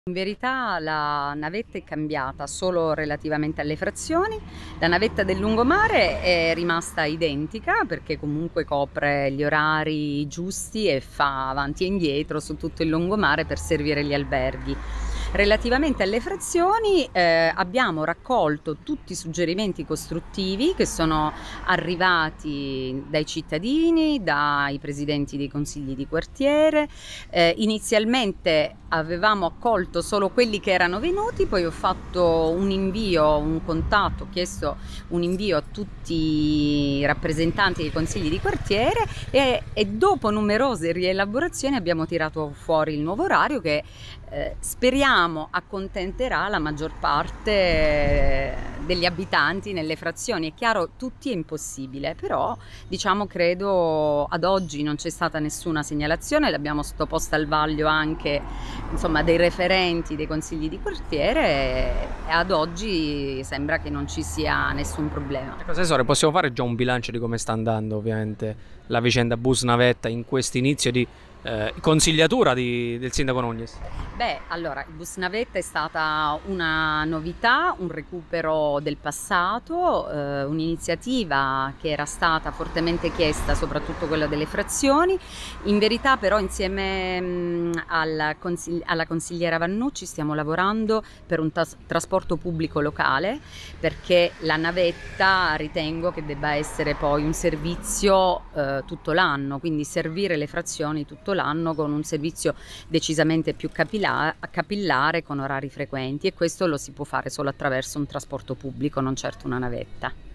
In verità la navetta è cambiata solo relativamente alle frazioni. La navetta del lungomare è rimasta identica perché comunque copre gli orari giusti e fa avanti e indietro su tutto il lungomare per servire gli alberghi. Relativamente alle frazioni abbiamo raccolto tutti i suggerimenti costruttivi che sono arrivati dai cittadini, dai presidenti dei consigli di quartiere. Inizialmente avevamo accolto solo quelli che erano venuti, poi ho fatto un invio, un contatto, ho chiesto un invio a tutti i rappresentanti dei consigli di quartiere e dopo numerose rielaborazioni abbiamo tirato fuori il nuovo orario che speriamo accontenterà la maggior parte degli abitanti nelle frazioni. È chiaro, tutti è impossibile, però diciamo credo ad oggi non c'è stata nessuna segnalazione, l'abbiamo sottoposta al vaglio anche insomma dei referenti dei consigli di quartiere e ad oggi sembra che non ci sia nessun problema. Ecco, Assessore, possiamo fare già un bilancio di come sta andando ovviamente la vicenda bus navetta in questo inizio di consigliatura del sindaco Nognes? Beh, allora, il bus navetta è stata una novità, un recupero del passato, un'iniziativa che era stata fortemente chiesta, soprattutto quella delle frazioni. In verità però insieme alla consigliera Vannucci stiamo lavorando per un trasporto pubblico locale, perché la navetta ritengo che debba essere poi un servizio tutto l'anno, quindi servire le frazioni tutto l'anno con un servizio decisamente più capillare con orari frequenti, e questo lo si può fare solo attraverso un trasporto pubblico, non certo una navetta.